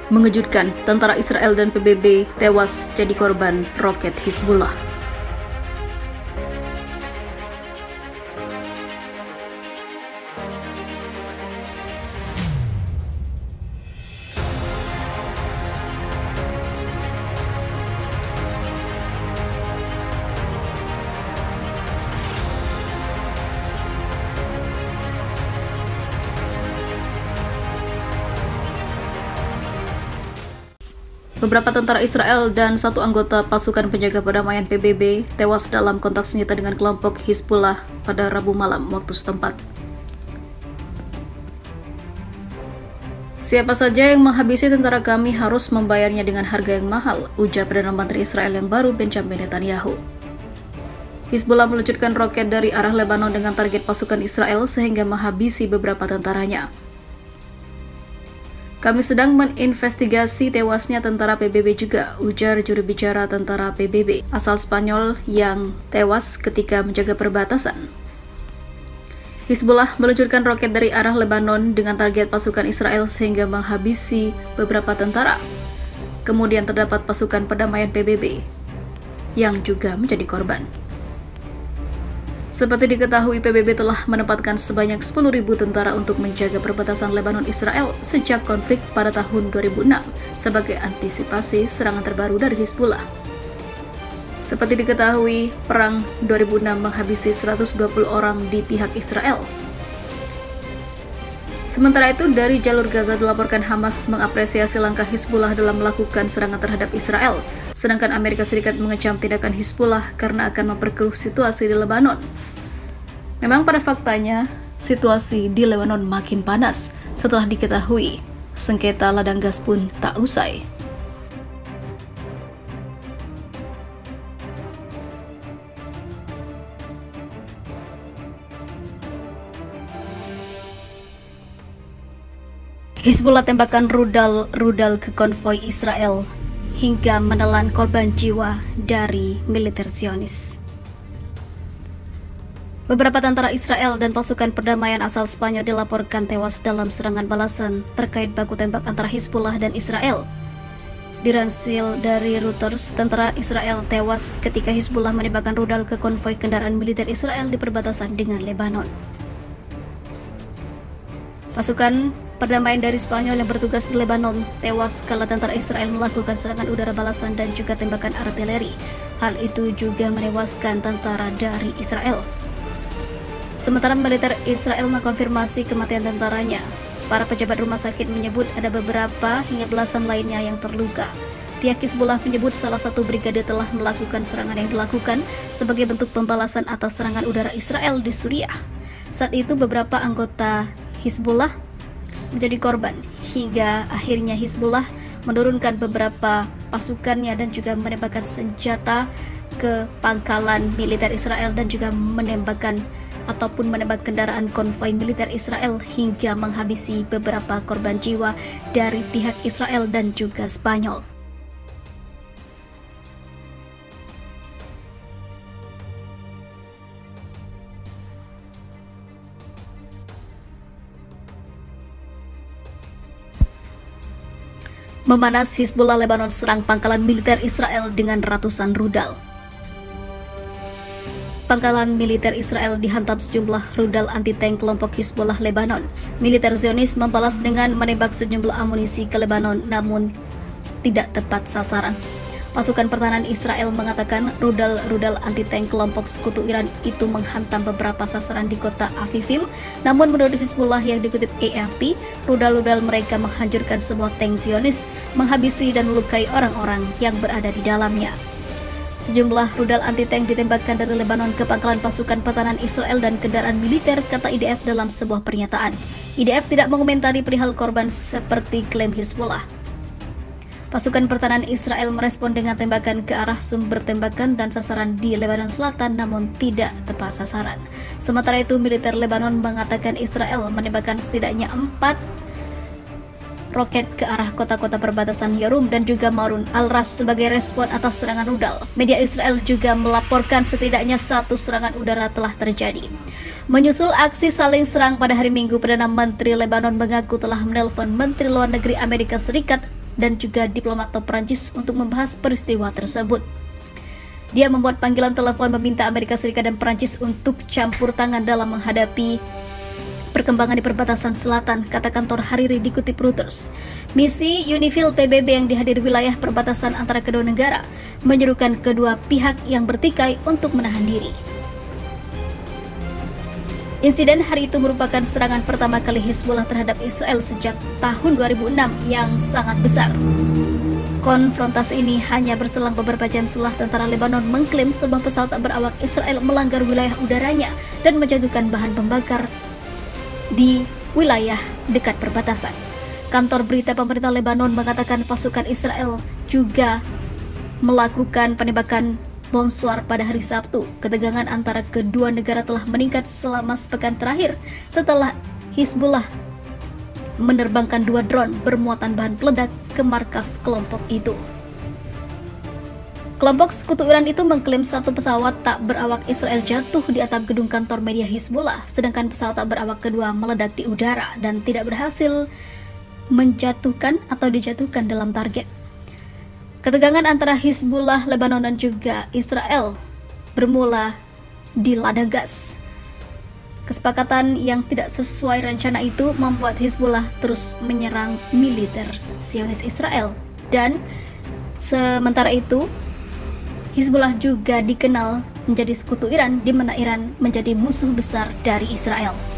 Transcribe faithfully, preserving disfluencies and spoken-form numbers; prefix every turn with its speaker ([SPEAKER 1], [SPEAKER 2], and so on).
[SPEAKER 1] Mengejutkan, tentara Israel dan P B B tewas jadi korban roket Hizbullah. Beberapa tentara Israel dan satu anggota pasukan penjaga perdamaian P B B tewas dalam kontak senjata dengan kelompok Hizbullah pada Rabu malam waktu setempat. Siapa saja yang menghabisi tentara kami harus membayarnya dengan harga yang mahal, ujar Perdana Menteri Israel yang baru Benjamin Netanyahu. Hizbullah meluncurkan roket dari arah Lebanon dengan target pasukan Israel sehingga menghabisi beberapa tentaranya. Kami sedang menginvestigasi tewasnya tentara P B B juga, ujar juru bicara tentara P B B asal Spanyol yang tewas ketika menjaga perbatasan. Hizbullah meluncurkan roket dari arah Lebanon dengan target pasukan Israel sehingga menghabisi beberapa tentara. Kemudian terdapat pasukan perdamaian P B B yang juga menjadi korban. Seperti diketahui, P B B telah menempatkan sebanyak sepuluh ribu tentara untuk menjaga perbatasan Lebanon Israel sejak konflik pada tahun dua ribu enam sebagai antisipasi serangan terbaru dari Hizbullah. Seperti diketahui, perang dua ribu enam menghabisi seratus dua puluh orang di pihak Israel. Sementara itu, dari jalur Gaza dilaporkan Hamas mengapresiasi langkah Hizbullah dalam melakukan serangan terhadap Israel, sedangkan Amerika Serikat mengecam tindakan Hizbullah karena akan memperkeruh situasi di Lebanon. Memang pada faktanya, situasi di Lebanon makin panas setelah diketahui sengketa ladang gas pun tak usai. Hizbullah tembakan rudal-rudal ke konvoi Israel hingga menelan korban jiwa dari militer Zionis. Beberapa tentara Israel dan pasukan perdamaian asal Spanyol dilaporkan tewas dalam serangan balasan terkait baku tembak antara Hizbullah dan Israel. Dilansir dari Reuters, tentara Israel tewas ketika Hizbullah menembakkan rudal ke konvoi kendaraan militer Israel di perbatasan dengan Lebanon. Pasukan perdamaian dari Spanyol yang bertugas di Lebanon tewas kala tentara Israel melakukan serangan udara balasan dan juga tembakan artileri. Hal itu juga menewaskan tentara dari Israel. Sementara militer Israel mengkonfirmasi kematian tentaranya. Para pejabat rumah sakit menyebut ada beberapa hingga belasan lainnya yang terluka. Pihak Hizbullah menyebut salah satu brigade telah melakukan serangan yang dilakukan sebagai bentuk pembalasan atas serangan udara Israel di Suriah. Saat itu beberapa anggota Hizbullah menjadi korban hingga akhirnya Hizbullah menurunkan beberapa pasukannya dan juga menembakkan senjata ke pangkalan militer Israel dan juga menembakkan ataupun menembak kendaraan konvoi militer Israel hingga menghabisi beberapa korban jiwa dari pihak Israel dan juga Spanyol. Memanas, Hizbullah Lebanon serang pangkalan militer Israel dengan ratusan rudal. Pangkalan militer Israel dihantam sejumlah rudal anti-tank kelompok Hizbullah Lebanon. Militer Zionis membalas dengan menembak sejumlah amunisi ke Lebanon namun tidak tepat sasaran. Pasukan pertahanan Israel mengatakan rudal-rudal anti-tank kelompok sekutu Iran itu menghantam beberapa sasaran di kota Afifim. Namun menurut Hizbullah yang dikutip A F P, rudal-rudal mereka menghancurkan semua tank Zionis, menghabisi dan melukai orang-orang yang berada di dalamnya. Sejumlah rudal anti-tank ditembakkan dari Lebanon ke pangkalan pasukan pertahanan Israel dan kendaraan militer, kata I D F dalam sebuah pernyataan. I D F tidak mengomentari perihal korban seperti klaim Hizbullah. Pasukan pertahanan Israel merespon dengan tembakan ke arah sumber tembakan dan sasaran di Lebanon Selatan namun tidak tepat sasaran. Sementara itu, militer Lebanon mengatakan Israel menembakkan setidaknya empat roket ke arah kota-kota perbatasan Yarum dan juga Marun al-Ras sebagai respon atas serangan rudal. Media Israel juga melaporkan setidaknya satu serangan udara telah terjadi. Menyusul aksi saling serang pada hari Minggu, Perdana Menteri Lebanon mengaku telah menelpon Menteri Luar Negeri Amerika Serikat dan juga diplomat top Prancis untuk membahas peristiwa tersebut. Dia membuat panggilan telepon meminta Amerika Serikat dan Prancis untuk campur tangan dalam menghadapi perkembangan di perbatasan selatan, kata kantor Hariri dikutip Reuters. Misi Unifil P B B yang dihadiri wilayah perbatasan antara kedua negara menyerukan kedua pihak yang bertikai untuk menahan diri. Insiden hari itu merupakan serangan pertama kali Hizbullah terhadap Israel sejak tahun dua ribu enam yang sangat besar. Konfrontasi ini hanya berselang beberapa jam setelah tentara Lebanon mengklaim sebuah pesawat tak berawak Israel melanggar wilayah udaranya dan menjatuhkan bahan pembakar di wilayah dekat perbatasan. Kantor berita pemerintah Lebanon mengatakan pasukan Israel juga melakukan penembakan bom suar pada hari Sabtu. Ketegangan antara kedua negara telah meningkat selama sepekan terakhir setelah Hizbullah menerbangkan dua drone bermuatan bahan peledak ke markas kelompok itu. Kelompok Sekutu Iran itu mengklaim satu pesawat tak berawak Israel jatuh di atap gedung kantor media Hizbullah, sedangkan pesawat tak berawak kedua meledak di udara dan tidak berhasil menjatuhkan atau dijatuhkan dalam target. Ketegangan antara Hizbullah, Lebanon dan juga Israel bermula di lada gas. Kesepakatan yang tidak sesuai rencana itu membuat Hizbullah terus menyerang militer Zionis Israel. Dan sementara itu, Hizbullah juga dikenal menjadi sekutu Iran, di mana Iran menjadi musuh besar dari Israel.